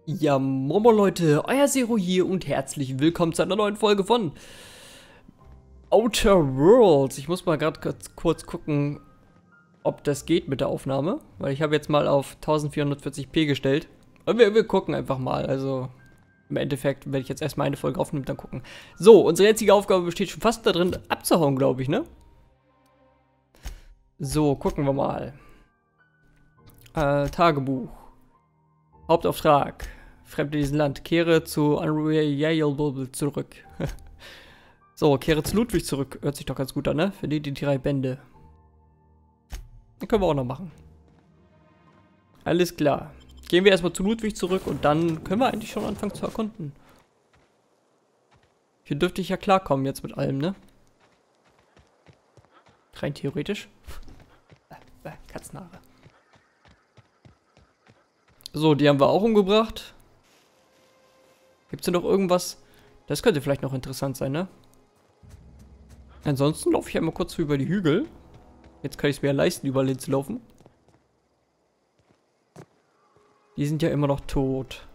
Ja, Momo Leute, euer Zero hier und herzlich willkommen zu einer neuen Folge von Outer Worlds. Ich muss mal gerade kurz gucken, ob das geht mit der Aufnahme, weil ich habe jetzt mal auf 1440p gestellt. Und wir gucken einfach mal, also im Endeffekt werde ich jetzt erstmal eine Folge aufnehmen und dann gucken. So, unsere jetzige Aufgabe besteht schon fast darin, abzuhauen, glaube ich, ne? So, gucken wir mal. Tagebuch. Hauptauftrag. Fremde in diesem Land. Kehre zu Unreal zurück. So, kehre zu Ludwig zurück. Hört sich doch ganz gut an, ne? Für die 3 Bände. Den können wir auch noch machen. Alles klar. Gehen wir erstmal zu Ludwig zurück und dann können wir eigentlich schon anfangen zu erkunden. Hier dürfte ich ja klarkommen jetzt mit allem, ne? Rein theoretisch. Katzenhaare. So, die haben wir auch umgebracht. Gibt es denn noch irgendwas? Das könnte vielleicht noch interessant sein, ne? Ansonsten laufe ich einmal kurz über die Hügel. Jetzt kann ich es mir ja leisten, überall hinzulaufen. Die sind ja immer noch tot.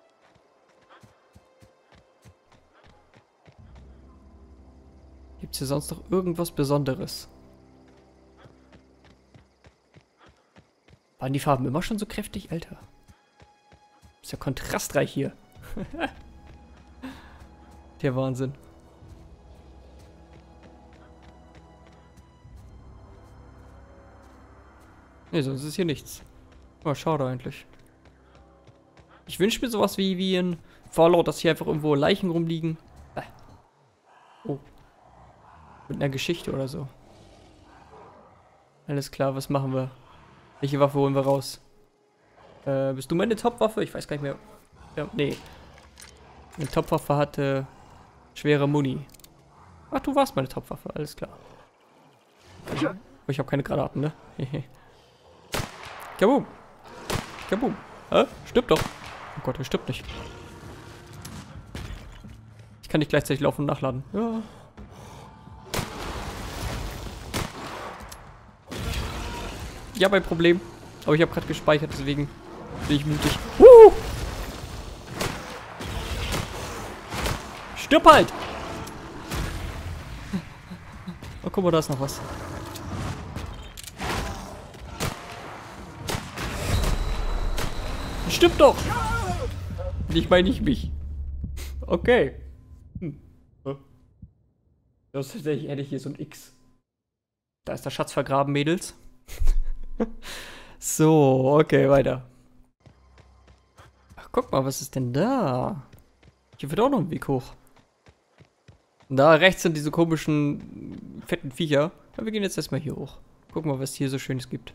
Gibt es hier sonst noch irgendwas Besonderes? Waren die Farben immer schon so kräftig, Alter? Ist ja kontrastreich hier. Der Wahnsinn. Ne, sonst ist hier nichts. Oh, schade eigentlich. Ich wünsche mir sowas wie in Fallout, dass hier einfach irgendwo Leichen rumliegen. Oh. Mit einer Geschichte oder so. Alles klar, was machen wir? Welche Waffe holen wir raus? Bist du meine Topwaffe? Ich weiß gar nicht mehr. Ja, nee. Meine Topwaffe hatte schwere Muni. Ach, du warst meine Topwaffe, alles klar. Oh, ich habe keine Granaten, ne? Kaboom! Kaboom! Hä? Stimmt doch! Oh Gott, er stimmt nicht. Ich kann nicht gleichzeitig laufen und nachladen. Ja. Ja, mein Problem. Aber ich habe gerade gespeichert, deswegen bin ich mutig. Stirb halt! Oh, guck mal, da ist noch was. Stimmt doch! Ich meine nicht mich. Okay. Das hätte ich hier so ein X. Da ist der Schatz vergraben, Mädels. So, okay, weiter. Ach, guck mal, was ist denn da? Hier wird auch noch ein Weg hoch. Da rechts sind diese komischen, fetten Viecher. Aber wir gehen jetzt erstmal hier hoch. Guck mal, was hier so Schönes gibt.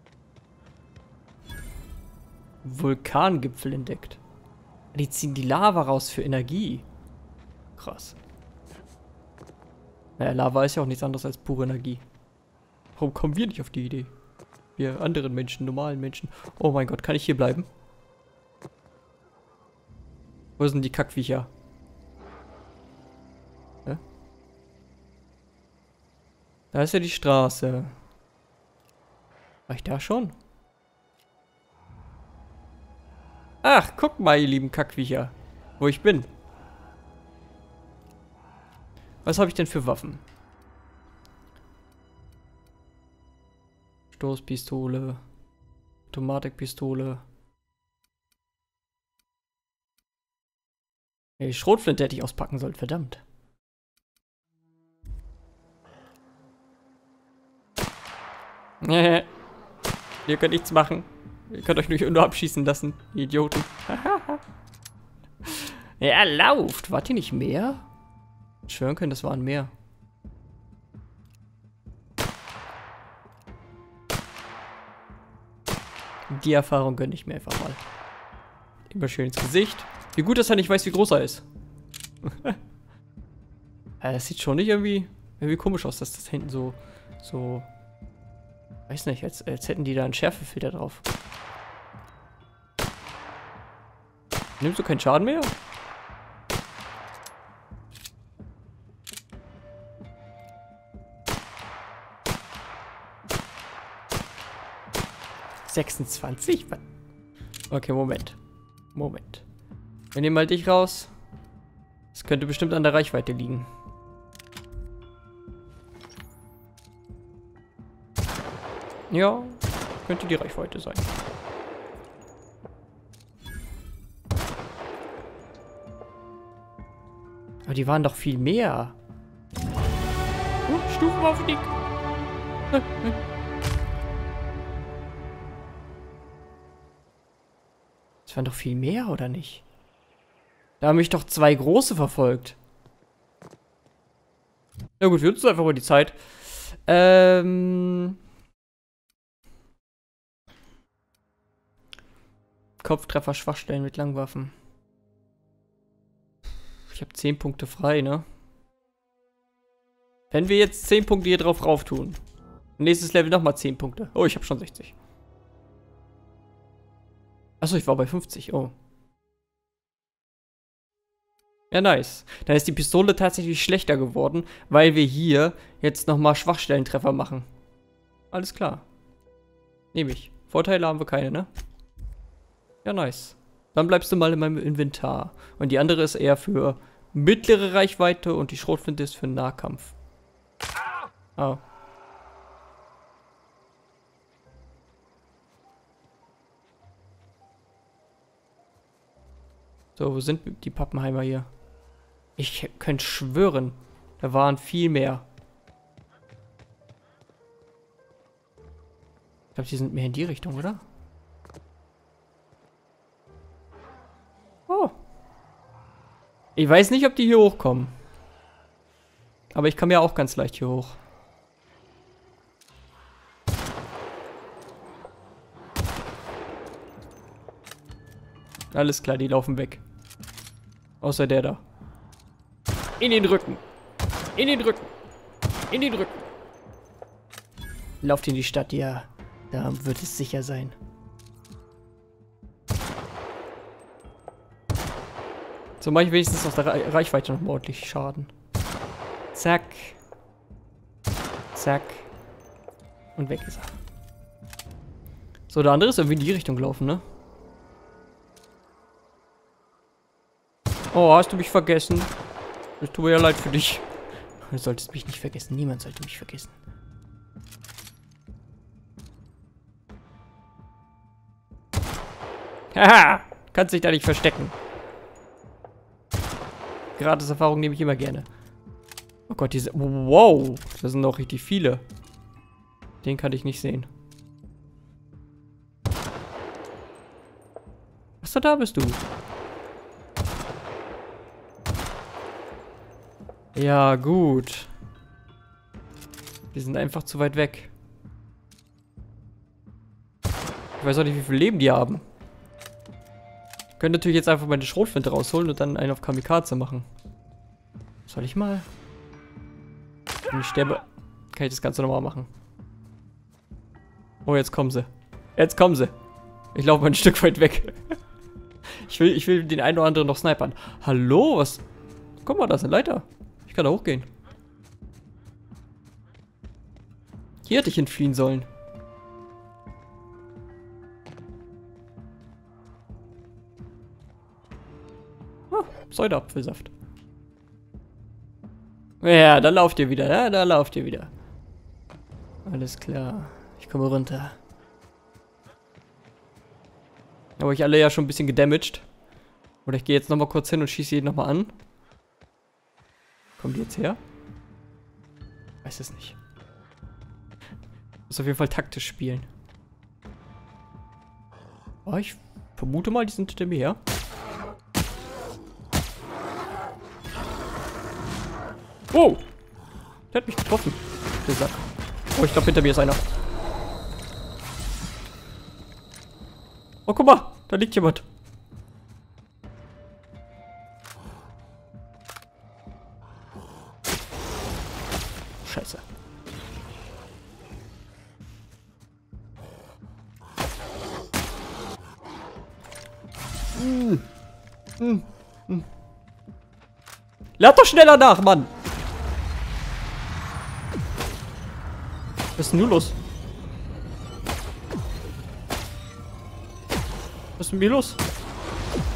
Vulkangipfel entdeckt. Die ziehen die Lava raus für Energie. Krass. Naja, Lava ist ja auch nichts anderes als pure Energie. Warum kommen wir nicht auf die Idee? Wir anderen Menschen, normalen Menschen. Oh mein Gott, kann ich hier bleiben? Wo sind die Kackviecher? Hä? Da ist ja die Straße. War ich da schon? Ach, guck mal, ihr lieben Kackviecher. Wo ich bin. Was habe ich denn für Waffen? Stoßpistole. Automatikpistole. Die Schrotflinte hätte ich auspacken sollen, verdammt. Ihr könnt nichts machen. Ihr könnt euch nur abschießen lassen, ihr Idioten. Ja, lauft. Wart ihr nicht mehr? Schwören können, das waren mehr. Die Erfahrung gönne ich mir einfach mal. Immer schön ins Gesicht. Wie gut, dass er nicht weiß, wie groß er ist. Das sieht schon nicht irgendwie komisch aus, dass das hinten so weiß nicht, als hätten die da einen Schärfefilter drauf. Nimmst du keinen Schaden mehr? ...26? Okay, Moment. Moment. Wir nehmen mal dich raus. Das könnte bestimmt an der Reichweite liegen. Ja, könnte die Reichweite sein. Aber die waren doch viel mehr. Stufenaufstieg. Das waren doch viel mehr, oder nicht? Da haben mich doch 2 große verfolgt. Na gut, wir nutzen einfach mal die Zeit. Kopftreffer, Schwachstellen mit Langwaffen. Ich habe 10 Punkte frei, ne? Wenn wir jetzt 10 Punkte hier drauf rauf tun. Nächstes Level nochmal 10 Punkte. Oh, ich habe schon 60. Achso, ich war bei 50. Oh. Ja, nice. Dann ist die Pistole tatsächlich schlechter geworden, weil wir hier jetzt nochmal Schwachstellentreffer machen. Alles klar. Nehme ich. Vorteile haben wir keine, ne? Ja, nice. Dann bleibst du mal in meinem Inventar. Und die andere ist eher für mittlere Reichweite und die Schrotflinte ist für Nahkampf. Oh. So, wo sind die Pappenheimer hier? Ich könnte schwören, da waren viel mehr. Ich glaube, die sind mehr in die Richtung, oder? Oh. Ich weiß nicht, ob die hier hochkommen. Aber ich komme ja auch ganz leicht hier hoch. Alles klar, die laufen weg. Außer der da. In den Rücken. In den Rücken. In den Rücken. Lauft in die Stadt, ja. Da wird es sicher sein. So mache ich wenigstens aus der Reichweite noch ordentlich Schaden. Zack. Zack. Und weg ist er. So, der andere ist irgendwie in die Richtung gelaufen, ne? Oh, hast du mich vergessen? Es tut mir ja leid für dich. Du solltest mich nicht vergessen. Niemand sollte mich vergessen. Haha! Kannst dich da nicht verstecken. Gratis-Erfahrung nehme ich immer gerne. Oh Gott, diese... Wow! Das sind noch richtig viele. Den kann ich nicht sehen. Achso, da bist du. Ja, gut. Die sind einfach zu weit weg. Ich weiß auch nicht, wie viel Leben die haben. Ich könnte natürlich jetzt einfach meine Schrotflinte rausholen und dann einen auf Kamikaze machen. Soll ich mal? Wenn ich sterbe, kann ich das Ganze nochmal machen. Oh, jetzt kommen sie. Jetzt kommen sie. Ich laufe ein Stück weit weg. Ich will den einen oder anderen noch snipern. Hallo, was? Guck mal, da ist eine Leiter. Ich kann da hochgehen. Hier hätte ich entfliehen sollen. Oh, Pseudo-Apfelsaft. Ja, da lauft ihr wieder. Ja, da lauft ihr wieder. Alles klar. Ich komme runter. Aber ich alle ja schon ein bisschen gedamaged. Oder ich gehe jetzt nochmal kurz hin und schieße jeden nochmal an. Kommen die jetzt her? Weiß es nicht. Muss auf jeden Fall taktisch spielen. Oh, ich vermute mal, die sind hinter mir her. Wow! Der hat mich getroffen. Der Sack. Oh, ich glaube, hinter mir ist einer. Oh, guck mal! Da liegt jemand. Scheiße. Lad doch schneller nach, Mann! Was ist denn nun los? Was ist denn hier los?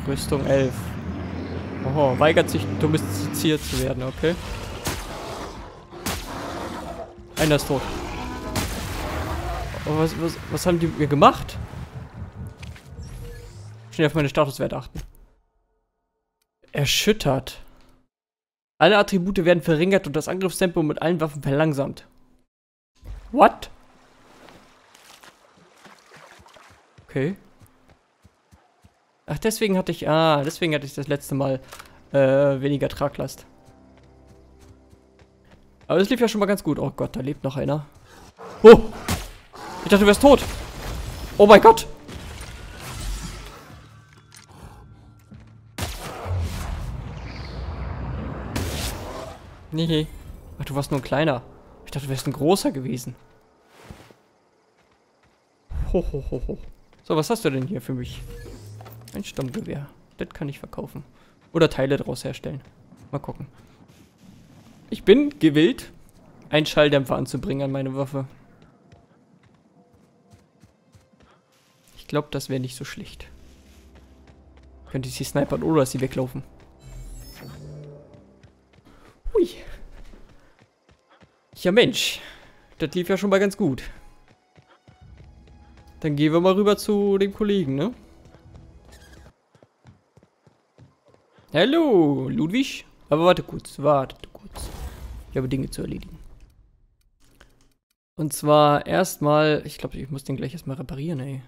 Rüstung 11. Oh, weigert sich domestiziert zu werden, okay. Einer ist tot. Oh, was haben die mir gemacht? Schnell auf meine Statuswerte achten. Erschüttert. Alle Attribute werden verringert und das Angriffstempo mit allen Waffen verlangsamt. What? Okay. Ach, deswegen hatte ich das letzte Mal weniger Traglast. Aber das lief ja schon mal ganz gut. Oh Gott, da lebt noch einer. Oh! Ich dachte, du wärst tot. Oh mein Gott! Nee. Ach, du warst nur ein kleiner. Ich dachte, du wärst ein großer gewesen. Ho, ho, ho, ho. So, was hast du denn hier für mich? Ein Sturmgewehr. Das kann ich verkaufen. Oder Teile daraus herstellen. Mal gucken. Ich bin gewillt, einen Schalldämpfer anzubringen an meine Waffe. Ich glaube, das wäre nicht so schlecht. Könnte ich sie snipern oder sie weglaufen. Hui. Ja Mensch. Das lief ja schon mal ganz gut. Dann gehen wir mal rüber zu dem Kollegen, ne? Hallo, Ludwig. Aber warte kurz, Ich habe Dinge zu erledigen. Und zwar erstmal, ich glaube, ich muss den gleich erstmal reparieren, ey.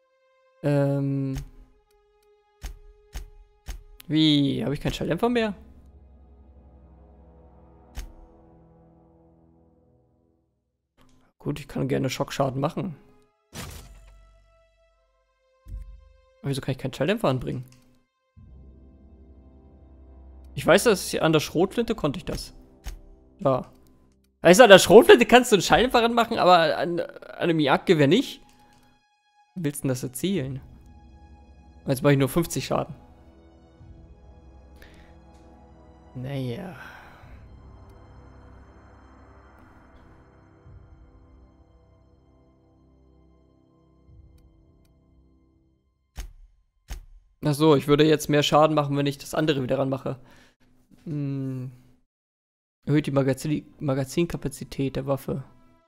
Wie? Habe ich keinen Schalldämpfer mehr? Gut, ich kann gerne Schockschaden machen. Aber wieso kann ich keinen Schalldämpfer anbringen? Ich weiß, dass an der Schrotflinte konnte ich das. Ja. Weißt du, an der Schrotflinte kannst du einen Schalldämpfer ranmachen, aber an einem Jagdgewehr nicht? Wie willst du denn das erzielen? Jetzt mache ich nur 50 Schaden. Naja. Ach so, ich würde jetzt mehr Schaden machen, wenn ich das andere wieder ranmache. Erhöht die Magazinkapazität der Waffe.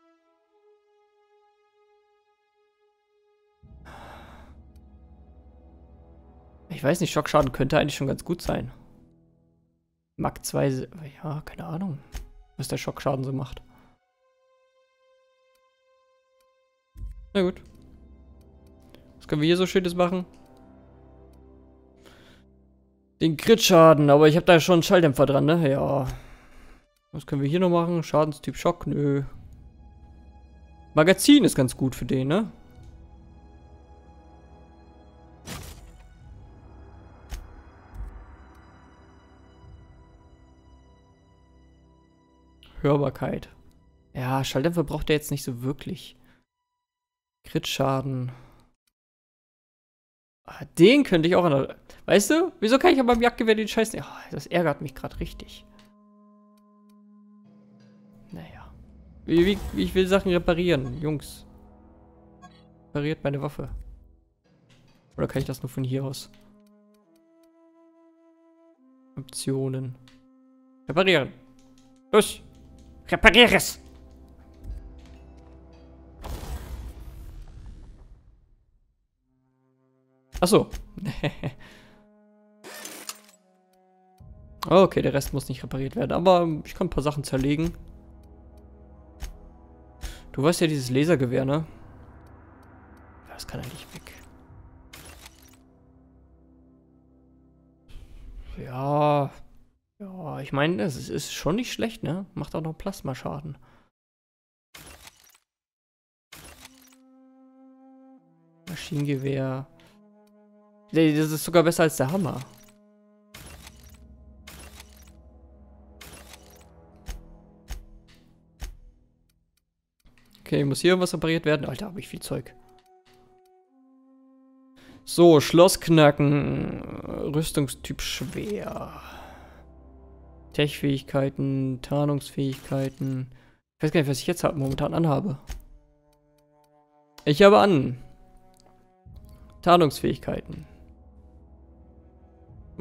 Ich weiß nicht, Schockschaden könnte eigentlich schon ganz gut sein. Mag 2, ja, keine Ahnung, was der Schockschaden so macht. Na gut. Was können wir hier so Schönes machen? Den Crit-Schaden, aber ich habe da schon einen Schalldämpfer dran, ne? Ja. Was können wir hier noch machen? Schadenstyp Schock? Nö. Magazin ist ganz gut für den, ne? Hörbarkeit. Ja, Schalldämpfer braucht er jetzt nicht so wirklich. Crit-Schaden. Ah, den könnte ich auch an der... Weißt du? Wieso kann ich aber beim Jagdgewehr den Scheiß nicht... Oh, das ärgert mich gerade richtig. Naja. Ich will Sachen reparieren, Jungs. Repariert meine Waffe. Oder kann ich das nur von hier aus? Optionen. Reparieren. Los. Repariere es. Achso. Okay, der Rest muss nicht repariert werden. Aber ich kann ein paar Sachen zerlegen. Du weißt ja dieses Lasergewehr, ne? Das kann eigentlich weg. Ja. Ja, ich meine, es ist schon nicht schlecht, ne? Macht auch noch Plasmaschaden. Maschinengewehr. Das ist sogar besser als der Hammer. Okay, muss hier irgendwas repariert werden? Alter, habe ich viel Zeug. So, Schloss knacken. Rüstungstyp schwer. Tech-Fähigkeiten, Tarnungsfähigkeiten. Ich weiß gar nicht, was ich jetzt momentan anhabe. Ich habe an. Tarnungsfähigkeiten.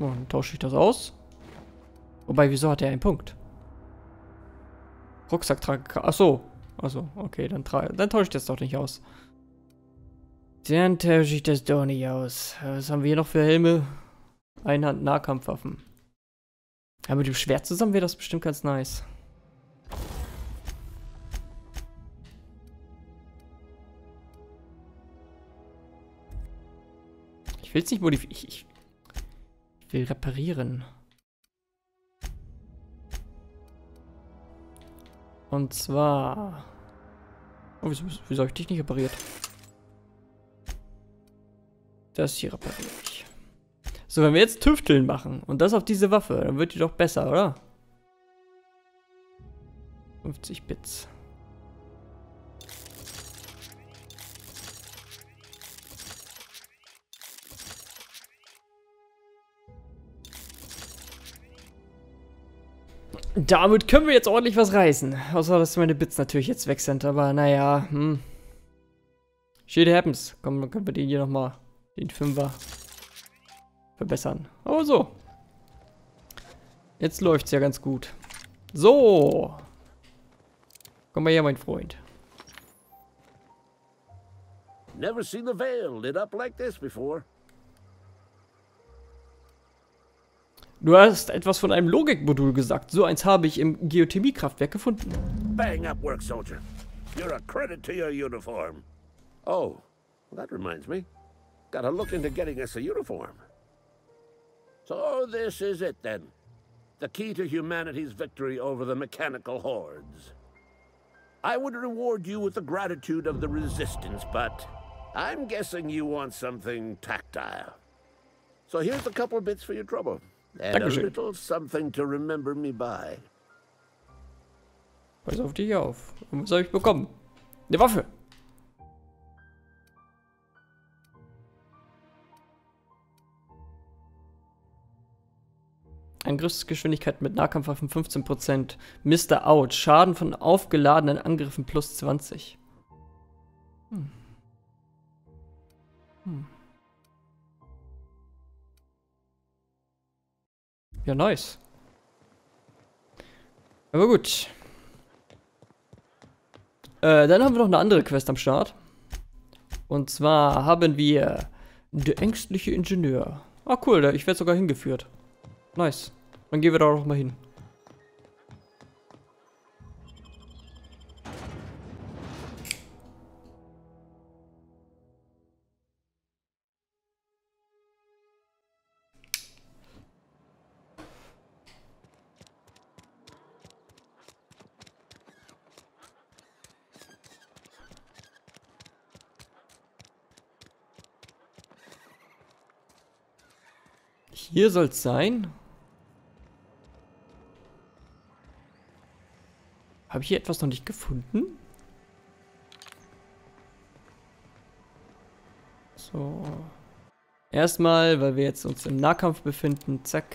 dann tausche ich das aus. Wobei, wieso hat er einen Punkt? Rucksack tragen. Achso. Achso, okay, dann tausche ich das doch nicht aus. Dann tausche ich das doch nicht aus. Was haben wir hier noch für Helme? Einhand-Nahkampfwaffen. Ja, mit dem Schwert zusammen wäre das bestimmt ganz nice. Ich will es nicht modifizieren. Ich will reparieren. Und zwar... Oh, wieso habe ich dich nicht repariert? Das hier repariere ich. So, wenn wir jetzt Tüfteln machen und das auf diese Waffe, dann wird die doch besser, oder? 50 Bits. Damit können wir jetzt ordentlich was reißen. Außer, dass meine Bits natürlich jetzt weg sind. Aber naja, Shit happens. Komm, dann können wir den hier nochmal, den Fünfer, verbessern. Oh, so. Jetzt läuft's ja ganz gut. So. Komm mal her, mein Freund. Never seen the Vale lit up like this before. Du hast etwas von einem Logikmodul gesagt. So eins habe ich im Geothermie-Kraftwerk gefunden. Bang up work, soldier. You're a credit to your uniform. Oh, well, that reminds me. Gotta look into getting us a uniform. So this is it then. The key to humanity's victory over the mechanical hordes. I would reward you with the gratitude of the resistance, but I'm guessing you want something tactile. So here's a couple of bits for your trouble. And a little something to remember me by. Pass auf dich auf. Und was soll ich bekommen? Eine Waffe. Angriffsgeschwindigkeit mit Nahkampfwaffen 15%. Mr. Out. Schaden von aufgeladenen Angriffen plus 20. Ja, nice. Aber gut. Dann haben wir noch eine andere Quest am Start. Und zwar haben wir der ängstliche Ingenieur. Ah, cool, ich werde sogar hingeführt. Nice. Dann gehen wir da auch mal hin. Hier soll es sein. Habe ich hier etwas noch nicht gefunden? So. Erstmal, weil wir jetzt uns im Nahkampf befinden. Zack.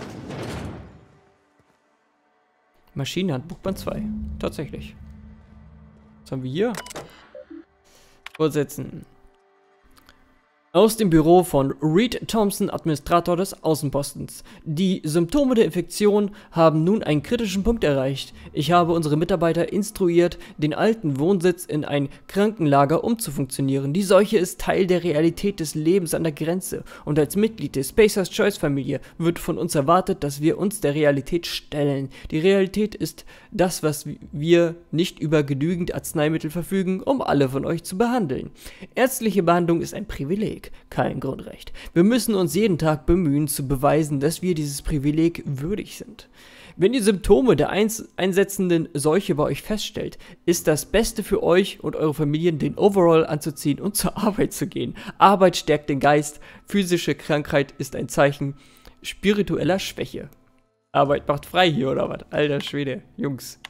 Maschinenhandbuch Band 2. Tatsächlich. Was haben wir hier? Vorsetzen. Aus dem Büro von Reed Thompson, Administrator des Außenpostens. Die Symptome der Infektion haben nun einen kritischen Punkt erreicht. Ich habe unsere Mitarbeiter instruiert, den alten Wohnsitz in ein Krankenlager umzufunktionieren. Die Seuche ist Teil der Realität des Lebens an der Grenze und als Mitglied der Spacers Choice Familie wird von uns erwartet, dass wir uns der Realität stellen. Die Realität ist das, was wir nicht über genügend Arzneimittel verfügen, um alle von euch zu behandeln. Ärztliche Behandlung ist ein Privileg. Kein Grundrecht. Wir müssen uns jeden Tag bemühen, zu beweisen, dass wir dieses Privileg würdig sind. Wenn ihr Symptome der einsetzenden Seuche bei euch feststellt, ist das Beste für euch und eure Familien, den Overall anzuziehen und zur Arbeit zu gehen. Arbeit stärkt den Geist. Physische Krankheit ist ein Zeichen spiritueller Schwäche. Arbeit macht frei hier, oder was? Alter Schwede, Jungs.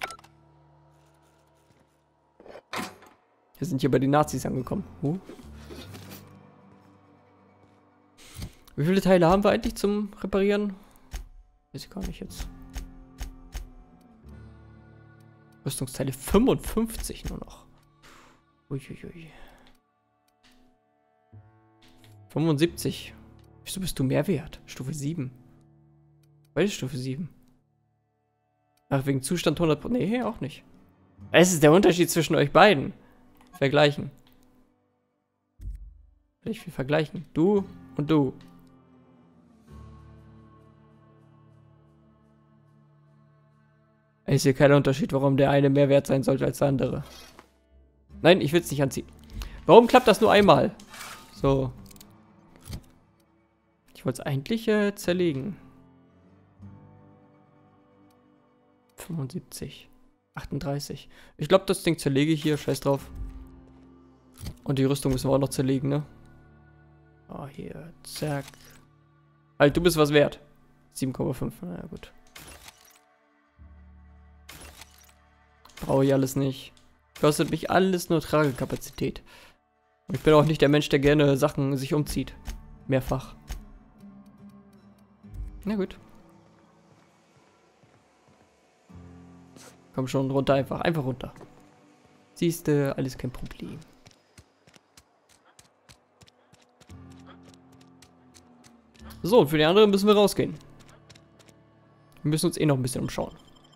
Wir sind hier bei den Nazis angekommen. Wie viele Teile haben wir eigentlich zum Reparieren? Weiß ich gar nicht jetzt. Rüstungsteile 55 nur noch. Uiuiui. 75. Wieso bist du mehr wert? Stufe 7. Beide Stufe 7. Ach, wegen Zustand 100%. Nee, auch nicht. Es ist der Unterschied zwischen euch beiden. Vergleichen. Ich will vergleichen. Du und du. Ich sehe keinen Unterschied, warum der eine mehr wert sein sollte als der andere. Nein, ich will es nicht anziehen. Warum klappt das nur einmal? So. Ich wollte es eigentlich zerlegen. 75. 38. Ich glaube, das Ding zerlege ich hier. Scheiß drauf. Und die Rüstung müssen wir auch noch zerlegen, ne? Oh, hier. Zack. Halt, du bist was wert. 7,5. Na gut. Brauche ich alles nicht. Kostet mich alles nur Tragekapazität. Und ich bin auch nicht der Mensch, der gerne Sachen sich umzieht. Mehrfach. Na gut. Komm schon, runter einfach. Einfach runter. Siehste, alles kein Problem. So, und für die anderen müssen wir rausgehen. Wir müssen uns eh noch ein bisschen umschauen.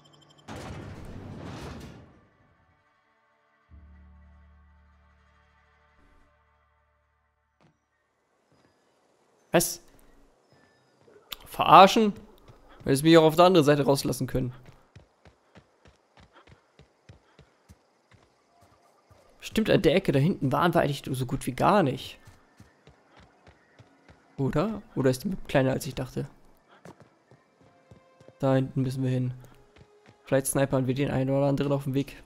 Was? Verarschen? Weil es mich auch auf der anderen Seite rauslassen können. Stimmt, an der Ecke da hinten waren wir eigentlich so gut wie gar nicht. Oder? Oder ist die Map kleiner als ich dachte? Da hinten müssen wir hin. Vielleicht snipern wir den einen oder anderen auf dem Weg.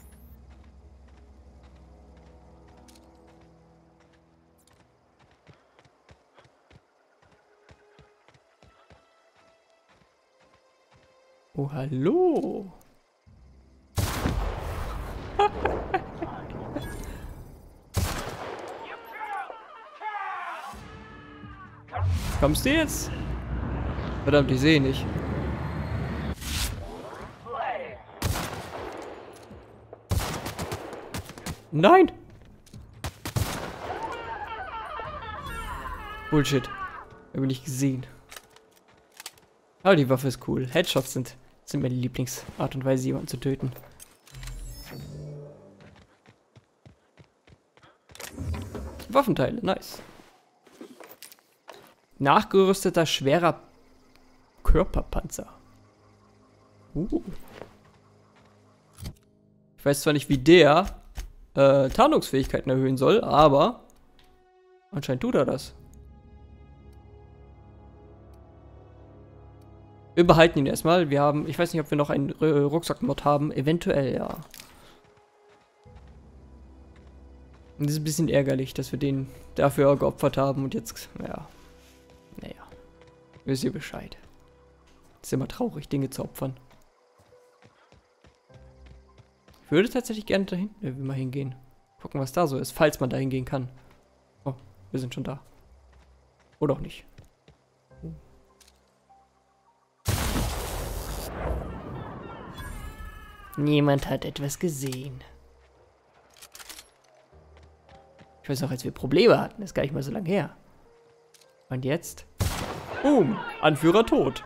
Oh, hallo. Kommst du jetzt? Verdammt, ich sehe nicht. Nein! Bullshit. Habe ich nicht gesehen. Aber die Waffe ist cool. Headshots sind meine Lieblingsart und Weise, jemanden zu töten. Waffenteile, nice. Nachgerüsteter schwerer Körperpanzer. Ich weiß zwar nicht, wie der Tarnungsfähigkeiten erhöhen soll, aber anscheinend tut er das. Wir behalten ihn erstmal. Wir haben, ich weiß nicht, ob wir noch einen Rucksackmod haben. Eventuell, ja. Und das ist ein bisschen ärgerlich, dass wir den dafür geopfert haben und jetzt, ja. Naja. Wisst ihr Bescheid. Ist immer traurig, Dinge zu opfern. Ich würde tatsächlich gerne da hinten mal hingehen. Gucken, was da so ist, falls man da hingehen kann. Oh, wir sind schon da. Oder auch nicht. Niemand hat etwas gesehen. Ich weiß noch, als wir Probleme hatten, ist gar nicht mal so lange her. Und jetzt? Boom! Anführer tot.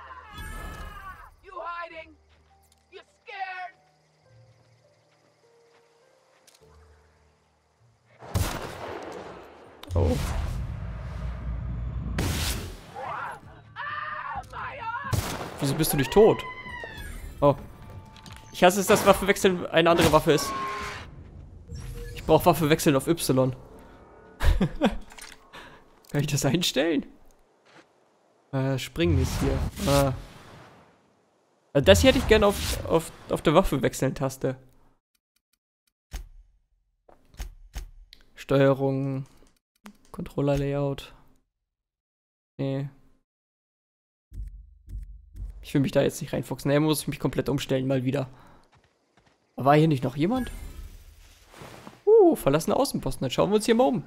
Oh. Wieso bist du nicht tot? Oh. Ich hasse es, dass Waffe wechseln eine andere Waffe ist. Ich brauche Waffe wechseln auf Y. Kann ich das einstellen? Springen ist hier. Das hier hätte ich gerne auf der Waffe wechseln Taste. Steuerung. Controller-Layout. Nee. Ich will mich da jetzt nicht reinfuchsen. Er muss mich komplett umstellen, mal wieder. War hier nicht noch jemand? Verlassene Außenposten. Dann schauen wir uns hier mal um.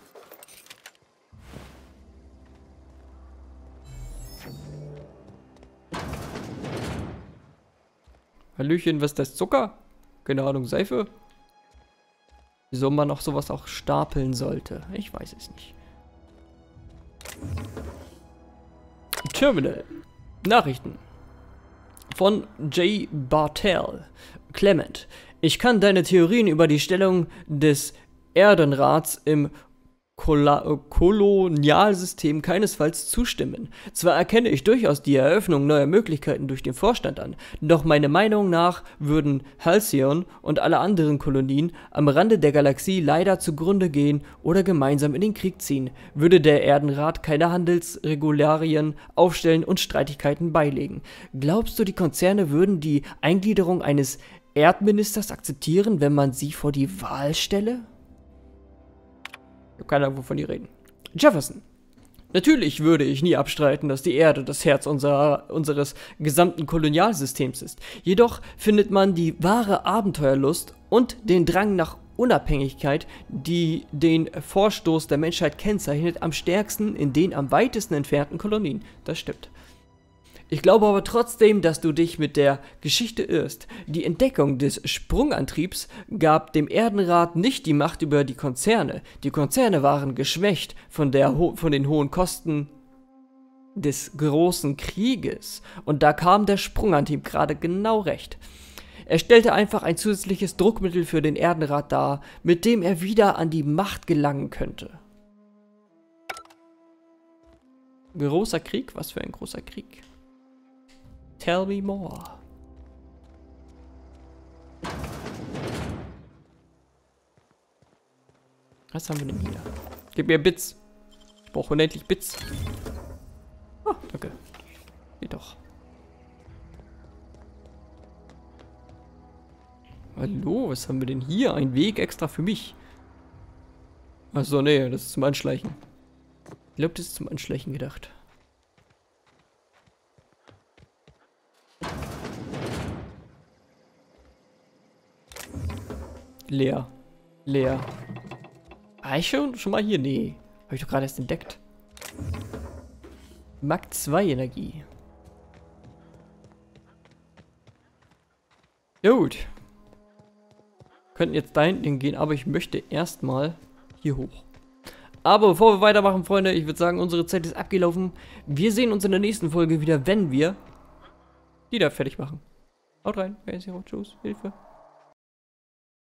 Hallöchen, was ist das? Zucker? Keine Ahnung, Seife? Wieso man auch sowas auch stapeln sollte? Ich weiß es nicht. Terminal. Nachrichten. Von J. Bartel. Clement, ich kann deine Theorien über die Stellung des Erdenrats im Kolonialsystem keinesfalls zustimmen. Zwar erkenne ich durchaus die Eröffnung neuer Möglichkeiten durch den Vorstand an, doch meiner Meinung nach würden Halcyon und alle anderen Kolonien am Rande der Galaxie leider zugrunde gehen oder gemeinsam in den Krieg ziehen, würde der Erdenrat keine Handelsregularien aufstellen und Streitigkeiten beilegen. Glaubst du, die Konzerne würden die Eingliederung eines Erdministers akzeptieren, wenn man sie vor die Wahl stelle? Ich habe keine Ahnung, wovon die reden. Jefferson. Natürlich würde ich nie abstreiten, dass die Erde das Herz unseres gesamten Kolonialsystems ist. Jedoch findet man die wahre Abenteuerlust und den Drang nach Unabhängigkeit, die den Vorstoß der Menschheit kennzeichnet, am stärksten in den am weitesten entfernten Kolonien. Das stimmt. Ich glaube aber trotzdem, dass du dich mit der Geschichte irrst. Die Entdeckung des Sprungantriebs gab dem Erdenrat nicht die Macht über die Konzerne. Die Konzerne waren geschwächt von den hohen Kosten des großen Krieges. Und da kam der Sprungantrieb gerade genau recht. Er stellte einfach ein zusätzliches Druckmittel für den Erdenrat dar, mit dem er wieder an die Macht gelangen könnte. Großer Krieg? Was für ein großer Krieg? Tell me more. Was haben wir denn hier? Gib mir Bits. Ich brauche unendlich Bits. Oh, danke. Geht doch. Hallo, was haben wir denn hier? Ein Weg extra für mich. Achso, nee, das ist zum Anschleichen. Ich glaube, das ist zum Anschleichen gedacht. Leer. Leer. War ich schon mal hier? Nee. Habe ich doch gerade erst entdeckt. Mach 2 Energie. Gut. Könnten jetzt da hinten gehen, aber ich möchte erstmal hier hoch. Aber bevor wir weitermachen, Freunde, ich würde sagen, unsere Zeit ist abgelaufen. Wir sehen uns in der nächsten Folge wieder, wenn wir die da fertig machen. Haut rein. Tschüss. Hilfe.